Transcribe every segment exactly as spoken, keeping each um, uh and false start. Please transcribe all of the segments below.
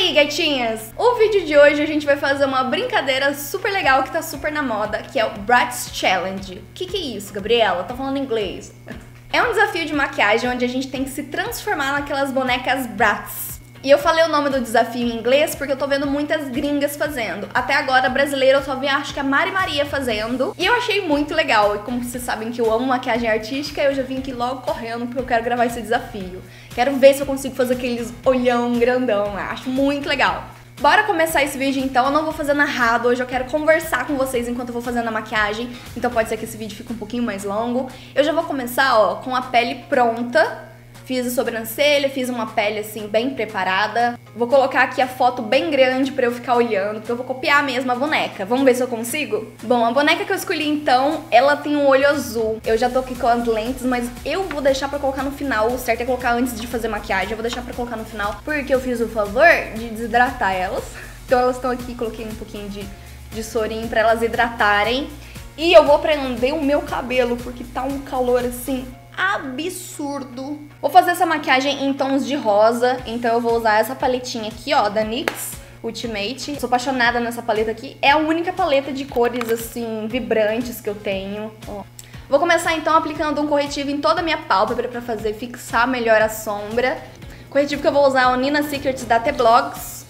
aí, gatinhas? O vídeo de hoje a gente vai fazer uma brincadeira super legal que tá super na moda, que é o Bratz Challenge. O que que é isso, Gabriela? Tá falando inglês. É um desafio de maquiagem onde a gente tem que se transformar naquelas bonecas Bratz. E eu falei o nome do desafio em inglês porque eu tô vendo muitas gringas fazendo. Até agora, brasileira, eu só vi, acho que a Mari Maria fazendo. E eu achei muito legal. E como vocês sabem que eu amo maquiagem artística, eu já vim aqui logo correndo porque eu quero gravar esse desafio. Quero ver se eu consigo fazer aqueles olhão grandão. Acho muito legal. Bora começar esse vídeo então. Eu não vou fazer narrado, hoje eu quero conversar com vocês enquanto eu vou fazendo a maquiagem. Então pode ser que esse vídeo fique um pouquinho mais longo. Eu já vou começar, ó, com a pele pronta. Fiz a sobrancelha, fiz uma pele assim bem preparada. Vou colocar aqui a foto bem grande pra eu ficar olhando, porque eu vou copiar mesmo a boneca. Vamos ver se eu consigo? Bom, a boneca que eu escolhi então, ela tem um olho azul. Eu já tô aqui com as lentes, mas eu vou deixar pra colocar no final. O certo é colocar antes de fazer maquiagem, eu vou deixar pra colocar no final, porque eu fiz o favor de desidratar elas. Então elas estão aqui, coloquei um pouquinho de, de sorinho pra elas hidratarem. E eu vou prender o meu cabelo, porque tá um calor assim absurdo. Vou fazer essa maquiagem em tons de rosa, então eu vou usar essa paletinha aqui, ó, da NYX Ultimate. Sou apaixonada nessa paleta aqui. É a única paleta de cores, assim, vibrantes que eu tenho. Ó. Vou começar, então, aplicando um corretivo em toda a minha pálpebra pra fazer fixar melhor a sombra. Corretivo que eu vou usar é o Nina Secrets da T-Blogs.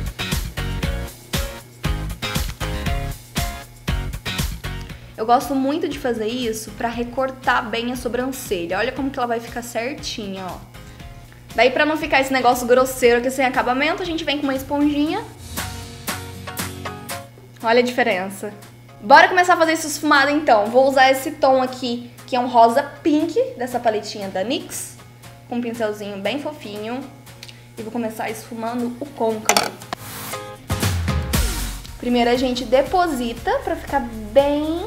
Eu gosto muito de fazer isso pra recortar bem a sobrancelha. Olha como que ela vai ficar certinha, ó. Daí pra não ficar esse negócio grosseiro aqui sem acabamento, a gente vem com uma esponjinha. Olha a diferença. Bora começar a fazer isso esfumado então. Vou usar esse tom aqui, que é um rosa pink, dessa paletinha da NYX. Com um pincelzinho bem fofinho. E vou começar esfumando o côncavo. Primeiro a gente deposita pra ficar bem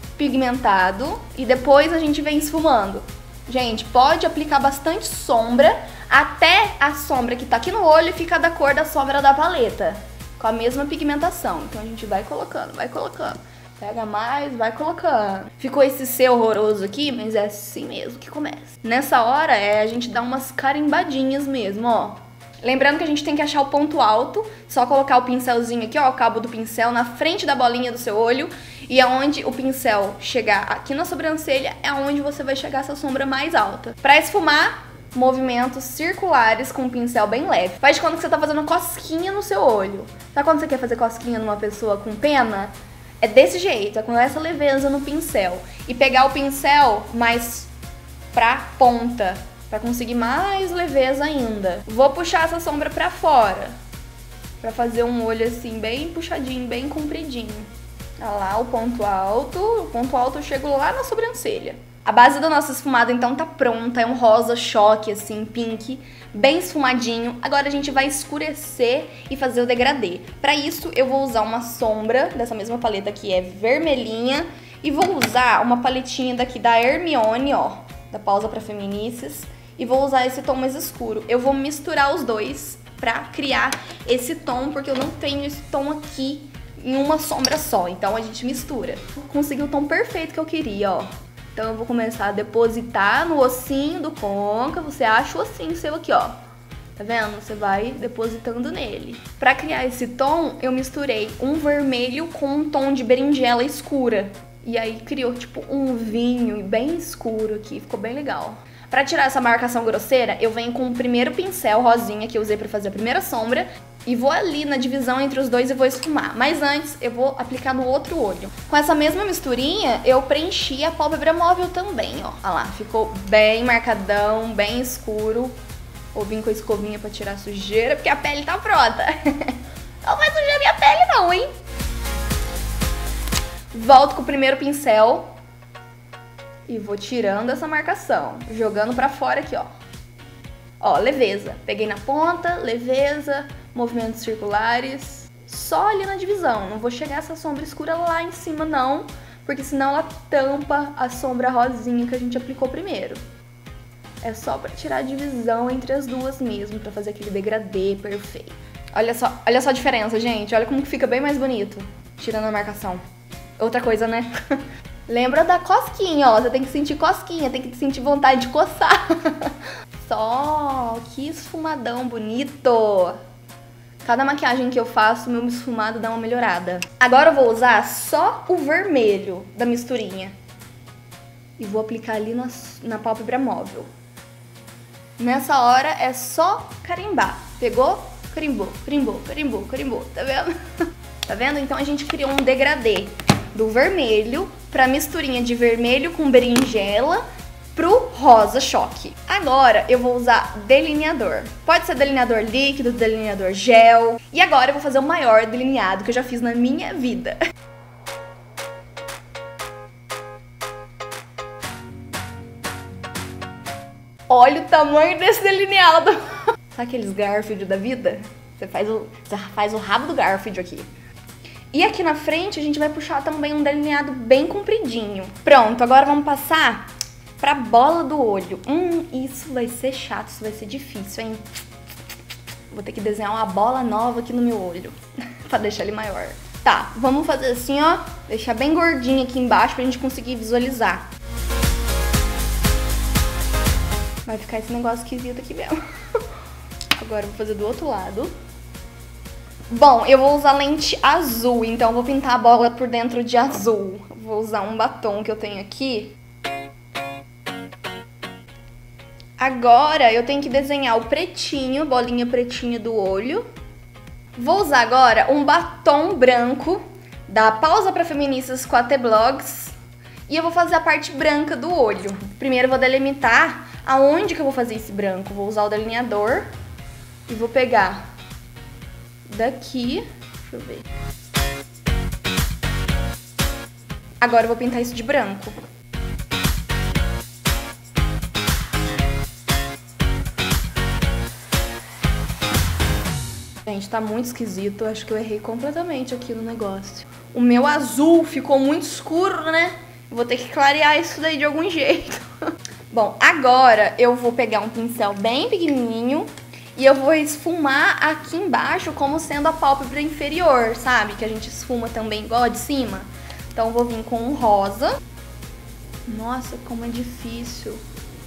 pigmentado e depois a gente vem esfumando. Gente, pode aplicar bastante sombra até a sombra que tá aqui no olho ficar da cor da sombra da paleta, com a mesma pigmentação. Então a gente vai colocando, vai colocando. Pega mais, vai colocando. Ficou esse C horroroso aqui, mas é assim mesmo que começa. Nessa hora é a gente dá umas carimbadinhas mesmo, ó. Lembrando que a gente tem que achar o ponto alto, só colocar o pincelzinho aqui, ó, o cabo do pincel na frente da bolinha do seu olho. E aonde o pincel chegar aqui na sobrancelha é onde você vai chegar essa sombra mais alta. Pra esfumar, movimentos circulares com um pincel bem leve. Faz de conta que você tá fazendo cosquinha no seu olho. Sabe quando você quer fazer cosquinha numa pessoa com pena? É desse jeito, é com essa leveza no pincel. E pegar o pincel mais pra ponta, pra conseguir mais leveza ainda. Vou puxar essa sombra pra fora, pra fazer um olho assim bem puxadinho, bem compridinho. Olha lá o ponto alto, o ponto alto eu chego lá na sobrancelha. A base da nossa esfumada então tá pronta, é um rosa choque assim, pink, bem esfumadinho. Agora a gente vai escurecer e fazer o degradê. Pra isso eu vou usar uma sombra dessa mesma paleta que é vermelhinha e vou usar uma paletinha daqui da Hermione, ó, da Pausa pra Feminices. E vou usar esse tom mais escuro. Eu vou misturar os dois pra criar esse tom, porque eu não tenho esse tom aqui em uma sombra só. Então a gente mistura. Consegui o tom perfeito que eu queria, ó. Então eu vou começar a depositar no ossinho do côncavo. Você acha o ossinho seu aqui, ó. Tá vendo? Você vai depositando nele. Pra criar esse tom, eu misturei um vermelho com um tom de berinjela escura. E aí criou tipo um vinho bem escuro aqui. Ficou bem legal. Pra tirar essa marcação grosseira, eu venho com o primeiro pincel rosinha que eu usei pra fazer a primeira sombra e vou ali na divisão entre os dois e vou esfumar. Mas antes, eu vou aplicar no outro olho. Com essa mesma misturinha, eu preenchi a pálpebra móvel também, ó. Olha lá, ficou bem marcadão, bem escuro. Vou vir com a escovinha pra tirar a sujeira, porque a pele tá pronta. Não vai sujar minha pele não, hein? Volto com o primeiro pincel. E vou tirando essa marcação, jogando pra fora aqui, ó. Ó, leveza. Peguei na ponta, leveza, movimentos circulares. Só ali na divisão. Não vou chegar essa sombra escura lá em cima, não. Porque senão ela tampa a sombra rosinha que a gente aplicou primeiro. É só pra tirar a divisão entre as duas mesmo, pra fazer aquele degradê perfeito. Olha só, olha só a diferença, gente. Olha como que fica bem mais bonito, tirando a marcação. Outra coisa, né? Lembra da cosquinha, ó. Você tem que sentir cosquinha, tem que sentir vontade de coçar. Só, que esfumadão bonito. Cada maquiagem que eu faço, meu esfumado dá uma melhorada. Agora eu vou usar só o vermelho da misturinha. E vou aplicar ali na, na pálpebra móvel. Nessa hora é só carimbar. Pegou? Carimbou, carimbou, carimbou, carimbou. Tá vendo? Tá vendo? Então a gente criou um degradê do vermelho pra misturinha de vermelho com berinjela pro rosa choque. Agora eu vou usar delineador. Pode ser delineador líquido, delineador gel. E agora eu vou fazer o maior delineado que eu já fiz na minha vida. Olha o tamanho desse delineado. Sabe aqueles Garfield da vida? Você faz o, você faz o rabo do Garfield aqui. E aqui na frente a gente vai puxar também um delineado bem compridinho. Pronto, agora vamos passar pra bola do olho. Hum, isso vai ser chato, isso vai ser difícil, hein? Vou ter que desenhar uma bola nova aqui no meu olho, pra deixar ele maior. Tá, vamos fazer assim, ó, deixar bem gordinho aqui embaixo pra gente conseguir visualizar. Vai ficar esse negócio esquisito aqui mesmo. Agora eu vou fazer do outro lado. Bom, eu vou usar lente azul, então eu vou pintar a bola por dentro de azul. Vou usar um batom que eu tenho aqui. Agora eu tenho que desenhar o pretinho, bolinha pretinha do olho. Vou usar agora um batom branco da Pausa para Feministas com a T-Blogs. E eu vou fazer a parte branca do olho. Primeiro eu vou delimitar aonde que eu vou fazer esse branco. Vou usar o delineador e vou pegar daqui, deixa eu ver. Agora eu vou pintar isso de branco. Gente, tá muito esquisito. Acho que eu errei completamente aqui no negócio. O meu azul ficou muito escuro, né? Eu vou ter que clarear isso daí de algum jeito. Bom, agora eu vou pegar um pincel bem pequenininho e eu vou esfumar aqui embaixo como sendo a pálpebra inferior, sabe? Que a gente esfuma também igual a de cima. Então eu vou vir com um rosa. Nossa, como é difícil.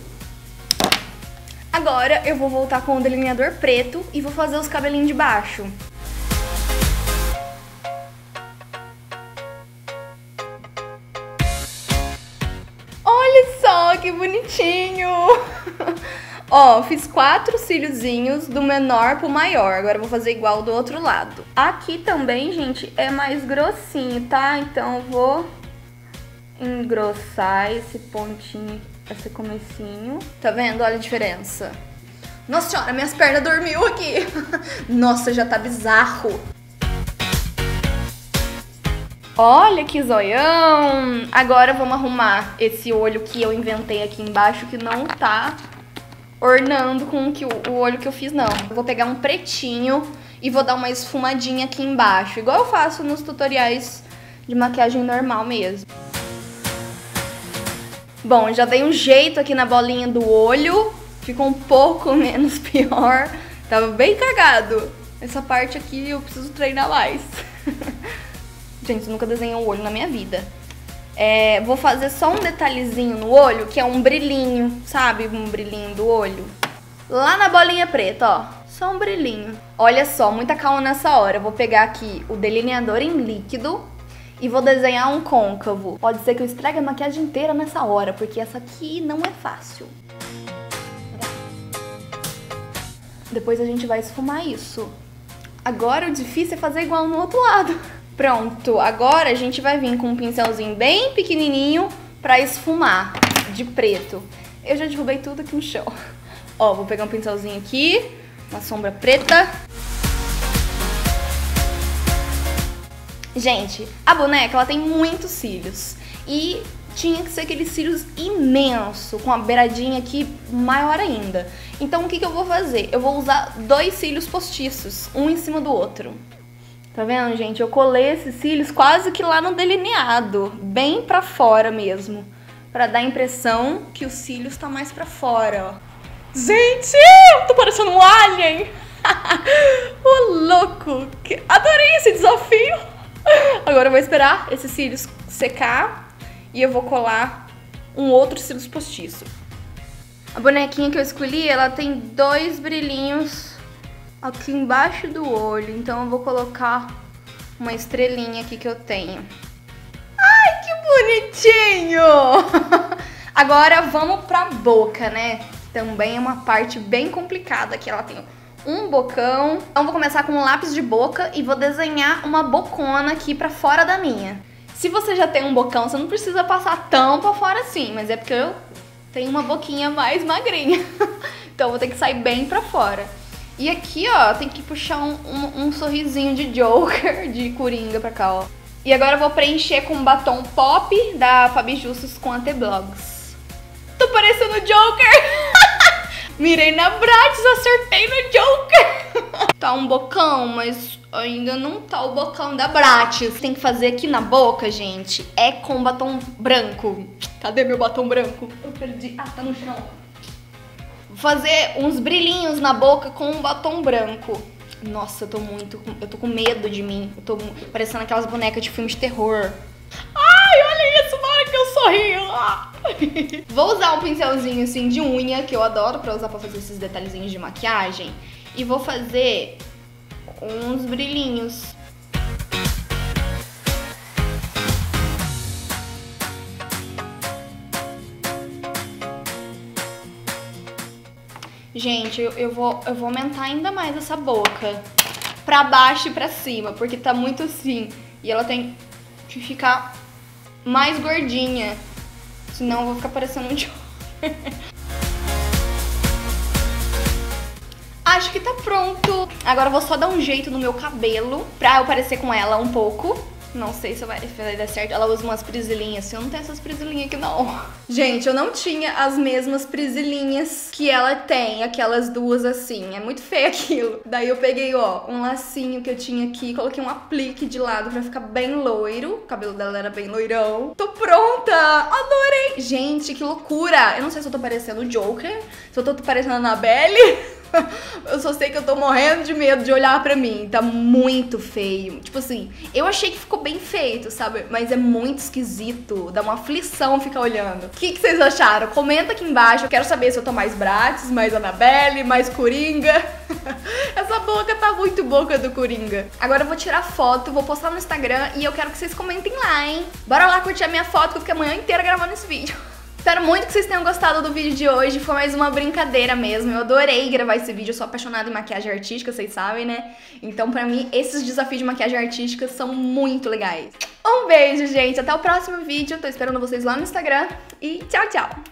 Agora eu vou voltar com o delineador preto e vou fazer os cabelinhos de baixo. Olha só que bonitinho! Ó, fiz quatro cíliozinhos do menor pro maior. Agora eu vou fazer igual do outro lado. Aqui também, gente, é mais grossinho, tá? Então eu vou engrossar esse pontinho, esse comecinho. Tá vendo? Olha a diferença. Nossa senhora, minhas pernas dormiu aqui. Nossa, já tá bizarro. Olha que zoião! Agora vamos arrumar esse olho que eu inventei aqui embaixo, que não tá ornando com o, que, o olho que eu fiz, não. Eu vou pegar um pretinho e vou dar uma esfumadinha aqui embaixo, igual eu faço nos tutoriais de maquiagem normal mesmo. Bom, já dei um jeito aqui na bolinha do olho, ficou um pouco menos pior. Tava bem cagado. Essa parte aqui eu preciso treinar mais. Gente, eu nunca desenhei um olho na minha vida. É, vou fazer só um detalhezinho no olho, que é um brilhinho, sabe? Um brilhinho do olho. Lá na bolinha preta, ó. Só um brilhinho. Olha só, muita calma nessa hora. Eu vou pegar aqui o delineador em líquido e vou desenhar um côncavo. Pode ser que eu estrague a maquiagem inteira nessa hora, porque essa aqui não é fácil. Depois a gente vai esfumar isso. Agora o difícil é fazer igual no outro lado. Pronto, agora a gente vai vir com um pincelzinho bem pequenininho pra esfumar de preto. Eu já derrubei tudo aqui no chão. Ó, vou pegar um pincelzinho aqui, uma sombra preta. Gente, a boneca, ela tem muitos cílios. E tinha que ser aqueles cílios imenso, com a beiradinha aqui maior ainda. Então o que que eu vou fazer? Eu vou usar dois cílios postiços, um em cima do outro. Tá vendo, gente? Eu colei esses cílios quase que lá no delineado, bem pra fora mesmo, pra dar a impressão que os cílios tá mais pra fora, ó. Gente, eu tô parecendo um alien! Ô, louco! Adorei esse desafio! Agora eu vou esperar esses cílios secar e eu vou colar um outro cílios postiço. A bonequinha que eu escolhi, ela tem dois brilhinhos aqui embaixo do olho. Então eu vou colocar uma estrelinha aqui que eu tenho. Ai, que bonitinho! Agora vamos pra boca, né? Também é uma parte bem complicada que ela tem um bocão. Então vou começar com um lápis de boca e vou desenhar uma bocona aqui pra fora da minha. Se você já tem um bocão, você não precisa passar tão pra fora assim, mas é porque eu tenho uma boquinha mais magrinha. Então eu vou ter que sair bem pra fora. E aqui, ó, tem que puxar um, um, um sorrisinho de Joker, de Coringa pra cá, ó. E agora eu vou preencher com um batom pop da Fabi Justus com Anteblogs. Tô parecendo o Joker! Mirei na Bratis, acertei no Joker! Tá um bocão, mas ainda não tá o bocão da Bratis. Tem que fazer aqui na boca, gente, é com batom branco. Cadê meu batom branco? Eu perdi. Ah, tá no chão. Vou fazer uns brilhinhos na boca com um batom branco. Nossa, eu tô muito... Eu tô com medo de mim. Eu tô parecendo aquelas bonecas de filme de terror. Ai, olha isso na hora que eu sorrio. Ah. Vou usar um pincelzinho assim de unha, que eu adoro pra usar pra fazer esses detalhezinhos de maquiagem. E vou fazer uns brilhinhos. Gente, eu, eu, vou, eu vou aumentar ainda mais essa boca. Pra baixo e pra cima, porque tá muito assim. E ela tem que ficar mais gordinha. Senão eu vou ficar parecendo um Joker. Acho que tá pronto. Agora eu vou só dar um jeito no meu cabelo pra eu parecer com ela um pouco. Não sei se vai, se vai dar certo. Ela usa umas prisilinhas assim. Eu não tenho essas prisilinhas aqui, não. Gente, eu não tinha as mesmas prisilinhas que ela tem. Aquelas duas assim. É muito feio aquilo. Daí eu peguei, ó, um lacinho que eu tinha aqui. Coloquei um aplique de lado pra ficar bem loiro. O cabelo dela era bem loirão. Tô pronta! Adorei! Gente, que loucura! Eu não sei se eu tô parecendo o Joker. Se eu tô parecendo a Annabelle. Eu só sei que eu tô morrendo de medo de olhar pra mim. Tá muito feio. Tipo assim, eu achei que ficou bem feito, sabe? Mas é muito esquisito. Dá uma aflição ficar olhando. O que, que vocês acharam? Comenta aqui embaixo. Eu quero saber se eu tô mais Bratis, mais Annabelle, mais Coringa. Essa boca tá muito boca do Coringa. Agora eu vou tirar foto, vou postar no Instagram e eu quero que vocês comentem lá, hein? Bora lá curtir a minha foto que eu fiquei a manhã inteira gravando esse vídeo. Espero muito que vocês tenham gostado do vídeo de hoje, foi mais uma brincadeira mesmo, eu adorei gravar esse vídeo, eu sou apaixonada em maquiagem artística, vocês sabem, né? Então pra mim, esses desafios de maquiagem artística são muito legais. Um beijo, gente, até o próximo vídeo, tô esperando vocês lá no Instagram e tchau, tchau!